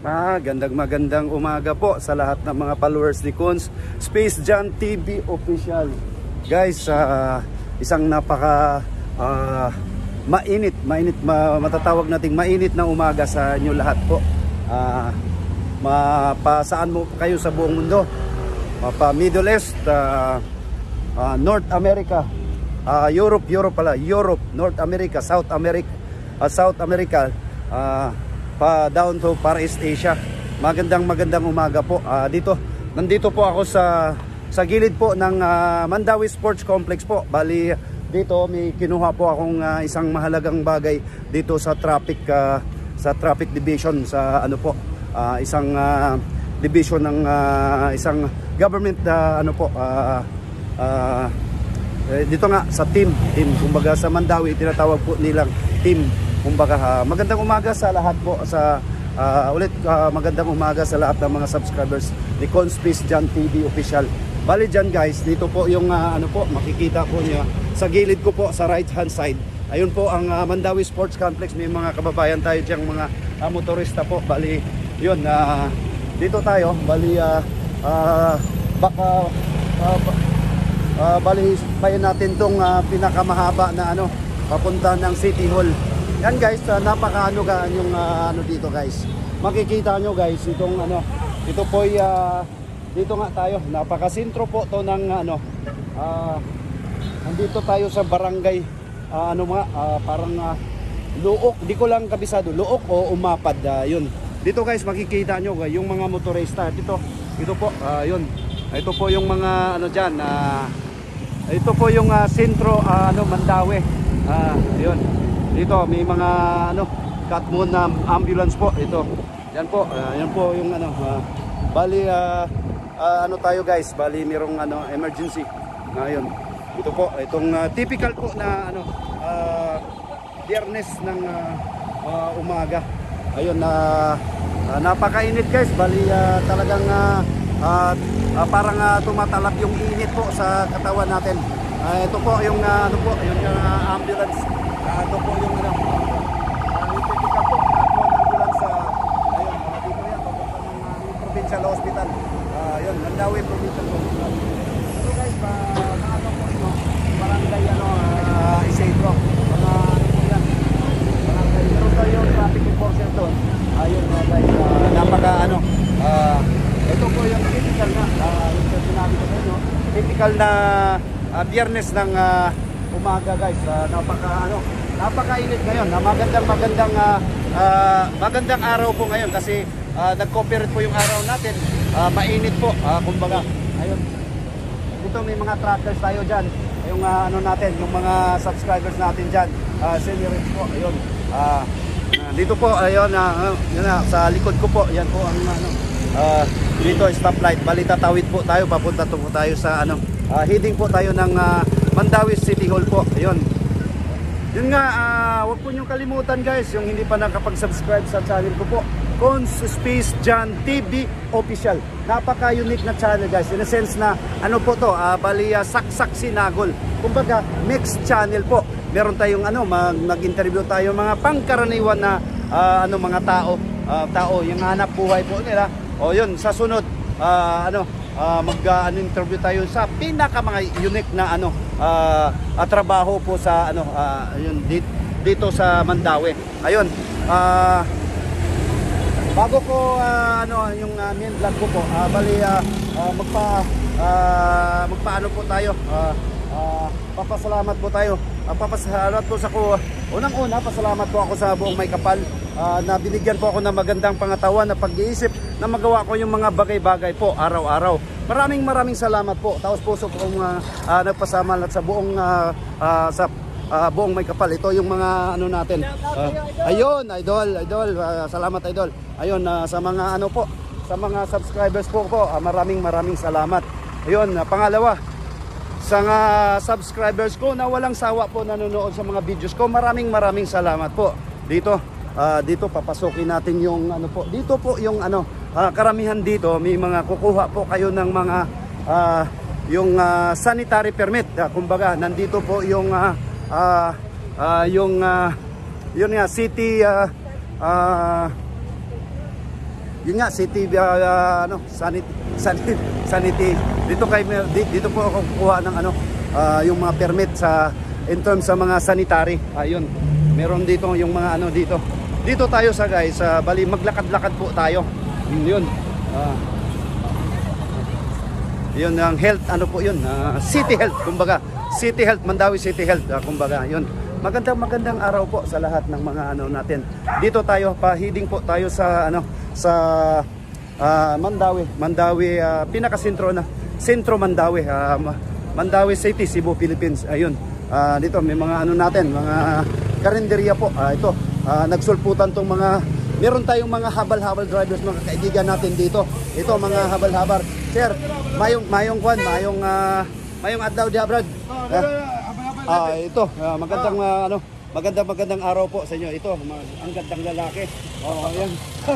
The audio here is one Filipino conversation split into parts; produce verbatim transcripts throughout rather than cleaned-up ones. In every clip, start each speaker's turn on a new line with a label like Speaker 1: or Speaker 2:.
Speaker 1: Ah, gandang magandang umaga po sa lahat ng mga followers ni Cons Space Jam T V Official. Guys, uh, isang napaka uh, mainit, mainit ma matatawag nating mainit na umaga sa inyo lahat po. Uh, mapasaan mo kayo sa buong mundo. Mapa Middle East, uh, uh, North America, uh, Europe, Europe pala, Europe, North America, South America, uh, South America, uh, pa down to Far East Asia. Magandang magandang umaga po. Uh, dito, nandito po ako sa sa gilid po ng uh, Mandawi Sports Complex po. Bali dito may kinuha po akong uh, isang mahalagang bagay dito sa traffic uh, sa traffic division sa ano po, uh, isang uh, division ng uh, isang government uh, ano po uh, uh, eh, dito nga sa team team kumbaga sa Mandawi tinatawag po nilang team. Kumbaga, uh, magandang umaga sa lahat po sa uh, ulit uh, magandang umaga sa lahat ng mga subscribers ni Cons Space Jam T V Official. Bali dyan guys, dito po yung uh, ano po, makikita po niya sa gilid ko po sa right hand side. Ayun po ang uh, Mandawi Sports Complex. May mga kababayan tayo diyang mga uh, motorista po. Bali yun, uh, dito tayo. Bali uh, uh, baka uh, uh, bali bayan natin tong uh, pinakamahaba na ano papunta ng City Hall. Yan guys, uh, napakaano gaan yung uh, ano dito guys. Makikita nyo guys, itong ano, ito po ay uh, dito nga tayo, napakasentro po to ng ano, uh, nandito tayo sa barangay, uh, ano mga, uh, parang uh, Luok, di ko lang kabisado, Luok o Umapad, uh, yun. Dito guys, makikita nyo guys, yung mga motorista, dito, ito po, uh, yun. Ito po yung mga ano dyan, uh, ito po yung uh, sentro, uh, ano, Mandawi, uh, yun. Dito may mga ano Catmoon na ambulance po ito. Yan po, uh, yan po yung ano uh, bali uh, uh, ano tayo guys, bali merong ano emergency. Ngayon, ito po itong uh, typical po na ano uh, Biyernes ng uh, uh, umaga. Ayun na uh, uh, napakainit guys, bali uh, talagang uh, uh, uh, parang uh, tumatalab yung init po sa katawan natin. Uh, ito po yung uh, ano po, yung uh, ambulance. Uh, ito po yung ano, uh, yung typical po, Catmoon ambulance sa, uh, ayun, uh, dito yan, papunta ng uh, Provincial Hospital. Uh, yun, Mandawi Provincial Hospital. Ito guys, pa, uh, ano po ito, barangay ano, uh, Isidro. Mga ano po yan, barangay, meron tayo traffic enforcer doon. Ayun uh, guys, uh, napaka ano, uh, ito po yung typical na, uh, yung sinabi ko sa inyo, typical na uh, Biyernes ng uh, umaga guys, uh, napaka ano, napakainit ngayon. Uh, magandang magandang uh, uh, magandang araw po ngayon kasi uh, nag-cooperate po yung araw natin. Uh, mainit po, uh, kumbaga. Ayun. Dito may mga trackers tayo diyan. Yung uh, ano natin, yung mga subscribers natin diyan. Uh, senior po, ayun. Uh, uh, dito po, ayun, uh, yun, uh, sa likod ko po, yan po ang ano. Uh, dito stoplight. Bali tatawid po tayo, papunta to po tayo sa ano. Uh, heading po tayo ng uh, Mandawi City Hall po. Ayun. Yun nga, uh, huwag po niyong kalimutan guys, yung hindi pa nakapag-subscribe sa channel ko po, Cons Space Jam T V Official. Napaka-unique na channel guys. In a sense na, ano po to, uh, bali uh, saksak sinagol. Kumbaga, mixed channel po. Meron tayong ano, mag-interview tayo mga pangkaraniwan na uh, ano, mga tao. Uh, tao, yung hanap buhay po nila. O yun, sa sunod, uh, ano, uh, mag-interview uh, tayo sa pinaka mga unique na ano, uh, uh, trabaho po sa ano, uh, yun, dito, dito sa Mandawi. Ayun, uh, bago ko uh, ano, yung uh, main vlog ko po, uh, bali uh, uh, magpa uh, magpaano po tayo, uh, uh, papasalamat po tayo. Uh, papasalamat po sa ko. Unang-una, pasalamat po ako sa buong may kapal. Uh, na binigyan po ako ng magandang pangatawan na pag-iisip na magawa ko yung mga bagay-bagay po araw-araw. Maraming maraming salamat po. Taos puso po kong uh, uh, nagpasama sa buong uh, uh, sa uh, buong may kapal. Ito yung mga ano natin. Uh, ayun, idol, idol. Uh, salamat idol. Ayun, uh, sa mga ano po, sa mga subscribers po po, uh, maraming maraming salamat. Ayun, uh, pangalawa, sa mga subscribers ko na walang sawa po nanonood sa mga videos ko, maraming maraming salamat po. Dito, uh, dito papasokin natin yung ano po. Dito po yung ano, uh, karamihan dito may mga kukuha po kayo ng mga uh, yung uh, sanitary permit. Uh, kumbaga, nandito po yung uh, uh, uh, yung uh, yun nga city uh, uh, yun nga city uh, ano sanity, sanity sanity dito kay dito po ako kukuha ng ano uh, yung mga permit sa in terms sa mga sanitary. Ayun, meron dito yung mga ano dito. Dito tayo sa guys, uh, bali maglakad-lakad po tayo. Yun yun. Uh, yun ang health ano po yun, uh, city health kumbaga. City health, Mandawi City Health uh, kumbaga. Yun. Magandang magandang araw po sa lahat ng mga ano natin. Dito tayo pa-heading po tayo sa ano sa uh, Mandawi, Mandawi uh, pinakasentro na sentro Mandawi, uh, Mandawi City, Cebu, Philippines. Ayun. Uh, dito may mga ano natin, mga karinderya po. Uh, ito, uh, nagsulputan tong mga meron tayong mga habal-habal drivers, mga kaibigan natin dito. Ito mga habal-habal. Sir, mayong mayong kwan, mayong uh, mayong adlaw dia, Brad. Uh, ah, ito, uh, magandang uh, ano, magandang magandang araw po sa inyo. Ito, ang gandang lalaki. Oh, ayan.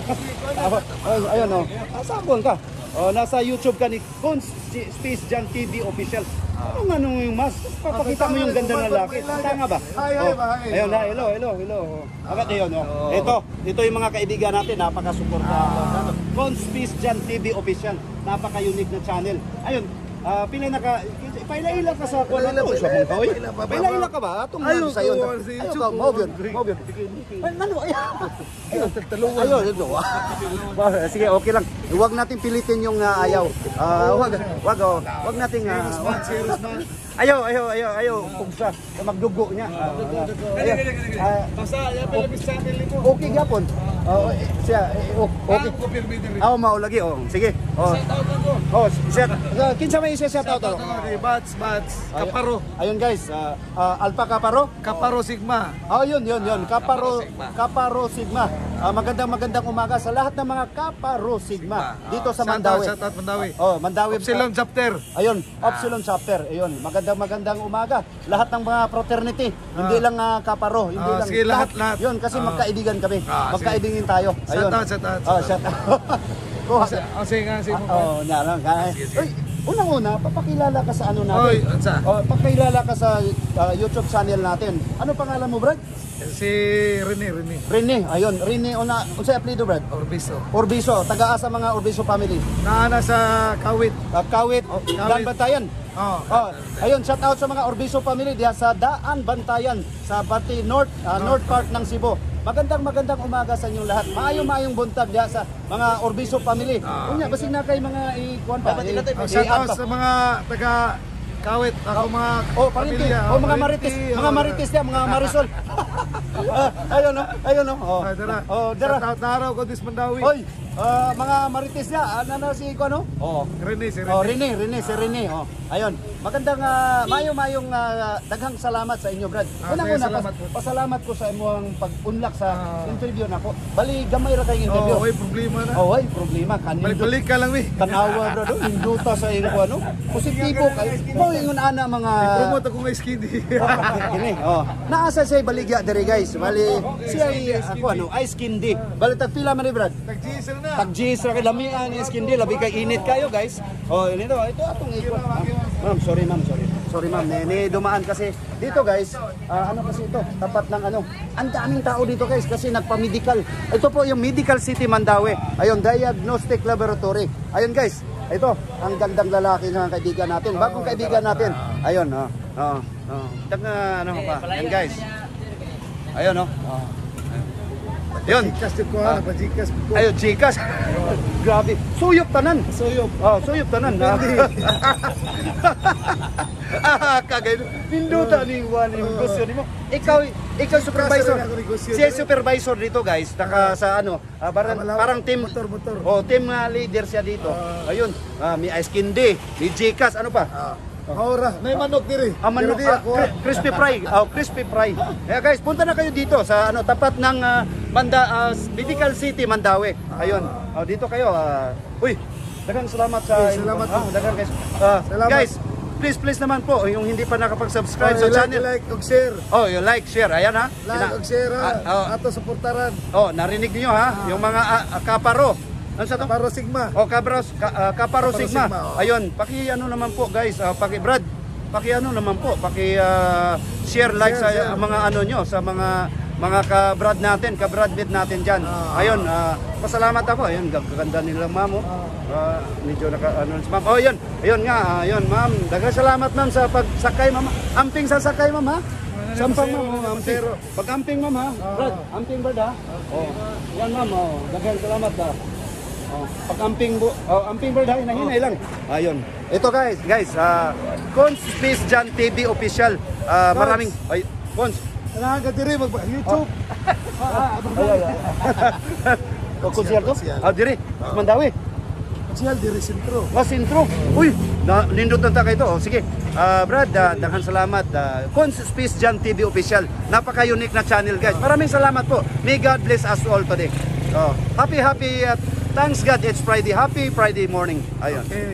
Speaker 1: oh, ayun oh. Nasabon ka. Oh, nasa YouTube ka ni Cons Space Jam T V Official. Ano nga nung yung mas? Papakita mo yung ganda ng lalaki. Tanga ba? Oh, ayun na, hello, hello, hello. Agad yun, oh. Ito, ito yung mga kaibigan natin, napaka-suporta. Cons Space Jam T V Official. Napaka-unique na channel. Ayun, uh, pilay na ka, pailaila ka sa kuwan na to. Pailaila ka ba? Atong mga sa yun. Ayaw ka, mobile, mobile. Ano, ayun, ayun, ito. Sige, okay lang. Huwag natin pilitin yung uh, ayaw. Uh, wag, wag, oh. Wag natin, uh, ayaw, ayaw, ayaw, ayaw, pugsa. Magdugo niya.
Speaker 2: Basta, yan pala sa akin mo.
Speaker 1: Okay gapon. Oh, siya, okay. Ako maulagi, oh. Sige. Oh. Oh, siya. Kinsa may isa shout out to?
Speaker 2: Bats, Bats, Kaparo.
Speaker 1: Ayun guys, uh, uh, Alpha Kaparo?
Speaker 2: Kaparo Sigma.
Speaker 1: Oh, yun, yun, yun. Kaparo, Kaparo Sigma. Uh, magandang magandang umaga sa lahat ng mga Kaparo Sigma dito sa Mandawi.
Speaker 2: Shout out Mandawi.
Speaker 1: Oh, Mandawi.
Speaker 2: Epsilon chapter.
Speaker 1: Ayun, Epsilon chapter. Ayun, magandang magandang umaga. Lahat ng mga fraternity, hindi lang uh, Kaparo, hindi
Speaker 2: ah,
Speaker 1: lang
Speaker 2: sige, lahat, lahat.
Speaker 1: Yun, kasi
Speaker 2: ah.
Speaker 1: magkaibigan kami.
Speaker 2: Ah,
Speaker 1: magkaibigan tayo. Ayun.
Speaker 2: Shout out, shout out.
Speaker 1: Oh, shout out. Oh,
Speaker 2: oh, sige nga, sige mo.
Speaker 1: Oh, nga lang. Uy, unang-una, papakilala ka sa ano natin.
Speaker 2: Oy, ansa?
Speaker 1: Oh, papakilala ka sa uh, YouTube channel natin. Ano pangalan mo, Brad?
Speaker 2: Si Rene, Rene.
Speaker 1: Rene, ayun. Rene, una, unsay apelyido, Brad?
Speaker 2: Orbiso.
Speaker 1: Orbiso, taga sa mga Orbiso family.
Speaker 2: Naana sa Kawit.
Speaker 1: Uh, Kawit,
Speaker 2: Oh, Kawit.
Speaker 1: Daan Bantayan.
Speaker 2: Oh.
Speaker 1: Oh, ayun, shout out sa mga Orbiso family diha sa Daan Bantayan sa Bati North, uh, North Part ng Cebu. Magandang magandang umaga sa inyong lahat. Maayong-maayong buntag diha sa mga Orbiso family.
Speaker 2: Ah.
Speaker 1: Unya, basig na kay mga ikuan pa.
Speaker 2: Oh, shout out sa mga taga Kawit, ako mga
Speaker 1: oh, parinti. Oh, mga marites, mga marites diya, mga Marisol. Ah, ayun no, ayun no. Oh,
Speaker 2: Ah, dara.
Speaker 1: oh, dara.
Speaker 2: Shout out na araw ko dis Mandawi.
Speaker 1: Hoy, ah, mga marites diya, ano na si ko ano? Oh.
Speaker 2: Rene, si Rene.
Speaker 1: Oh, Rene, Rene, si Rene. Oh, ayun. Magandang uh, mayo-mayong uh, daghang salamat sa inyo, Brad.
Speaker 2: Ah,
Speaker 1: Unang-una,
Speaker 2: salamat
Speaker 1: pas
Speaker 2: po.
Speaker 1: pasalamat ko sa imong pag-unlak sa
Speaker 2: Ah.
Speaker 1: interview nako. Bali gamay ra kay interview.
Speaker 2: Oh, oy, problema na.
Speaker 1: Oh, ay, problema kanin.
Speaker 2: Balik-balik ka lang, we.
Speaker 1: Tanawa, bro. Hinduta sa iyong ko ano. Positibo kay. Mo ingon ana mga
Speaker 2: Promote ako ng skinny.
Speaker 1: Kini, oh. Naasa say baligya diri guys. Bali siya ay ako ano, ice candy. Bali tag pila man ni Brad.
Speaker 2: Tag-gisel na.
Speaker 1: Tag-G's ra kay lamian ni skin di labi kay init kayo guys. Oh, ito ito atong ikot. Ma'am, sorry ma'am, sorry. Sorry ma'am, ni, ni dumaan kasi dito guys. ah, ano kasi ito? Tapat ng ano. Ang daming tao dito guys kasi nagpa-medical. Ito po yung Medical City Mandawi. Ayun, Diagnostic Laboratory. Ayun guys. Ito, ang gandang lalaki ng kaibigan natin. Bagong kaibigan natin. Ayun, oh. Oh, oh. Tanga ano pa. Yan guys. Ayun, oh. Oh. Yun.
Speaker 2: Jikas ko ha, pa-jikas ko.
Speaker 1: Ayun, Gcash. Grabe. Suyop tanan.
Speaker 2: Suyop.
Speaker 1: Oh, suyop tanan. Ah, kagay. Pinduta ni Juan yung negosyo nimo. Ikaw, ikaw supervisor. Siya supervisor dito, guys. Naka sa ano, ah, parang, parang team
Speaker 2: Motor, motor.
Speaker 1: Oh, team uh, leader siya dito. Ayun, ah, may ice candy, may Gcash, ano pa?
Speaker 2: Maura, may manok diri.
Speaker 1: Ah, manok, ah, cri- crispy fry. Oh, crispy fry. Kaya guys, punta na kayo dito sa ano tapat ng ah, Manda ah, Medical City Mandawi. Ayun. Oh, dito kayo. ah. Uy, daghang salamat sa
Speaker 2: Okay, salamat
Speaker 1: ah,
Speaker 2: po.
Speaker 1: daghang guys. Ah,
Speaker 2: Salamat.
Speaker 1: guys, please please naman po yung hindi pa nakapag-subscribe
Speaker 2: Oh,
Speaker 1: sa
Speaker 2: like,
Speaker 1: channel.
Speaker 2: like, og share.
Speaker 1: Oh, yung like, share. Ayan ha.
Speaker 2: Like,
Speaker 1: Ina-
Speaker 2: og share ha.
Speaker 1: Ah, oh.
Speaker 2: Ato suportaran.
Speaker 1: Oh, narinig niyo ha, yung mga ah, ah, kaparo. Ano sa to?
Speaker 2: Para Sigma.
Speaker 1: Oh, Cabros, ka, ah, Kaparo
Speaker 2: Kaparo
Speaker 1: Sigma.
Speaker 2: Sigma, oh.
Speaker 1: Ayun, paki ano naman po guys, ah, paki Brad. Paki ano naman po, paki ah, share like
Speaker 2: Share,
Speaker 1: sa
Speaker 2: share.
Speaker 1: mga ano nyo, sa mga mga ka-brad natin, ka-bradbit natin dyan.
Speaker 2: Ah.
Speaker 1: Ayun, ah, pasalamat ako. Ayun, gaganda nilang ma'am. Oh. Ah, medyo naka, ano, ma'am. Oh, yun. Ayun nga, ayun, ma'am. Daghang salamat, ma'am, sa pagsakay, ma'am. Amping sa sakay, ma'am, ha? Sampang, ma'am. Oh, amping. Pag amping, ma'am, ha? Brad, amping, brad, ha? Oh. Yan, ma'am. Oh. Daghang salamat, ha? Oh, pag amping bu oh, amping bird ha, hinahinay lang. Ayun. Ito guys, guys, ah Cons Space Jam T V official. Ah, maraming ay Cons.
Speaker 2: Kailangan ka diri mag YouTube.
Speaker 1: Ay ay. O konsyal to? Ah, diri. Mandawi.
Speaker 2: Konsyal diri sentro.
Speaker 1: Mas intro. Uy, na nindot na ta kay to. Oh, sige. Ah, Brad, uh, daghan salamat. Uh, Cons Space Jam T V official. Napaka-unique na channel, guys. Maraming salamat po. May God bless us all today. Oh, happy happy uh, thanks God, it's Friday. Happy Friday morning. Ayun. Okay.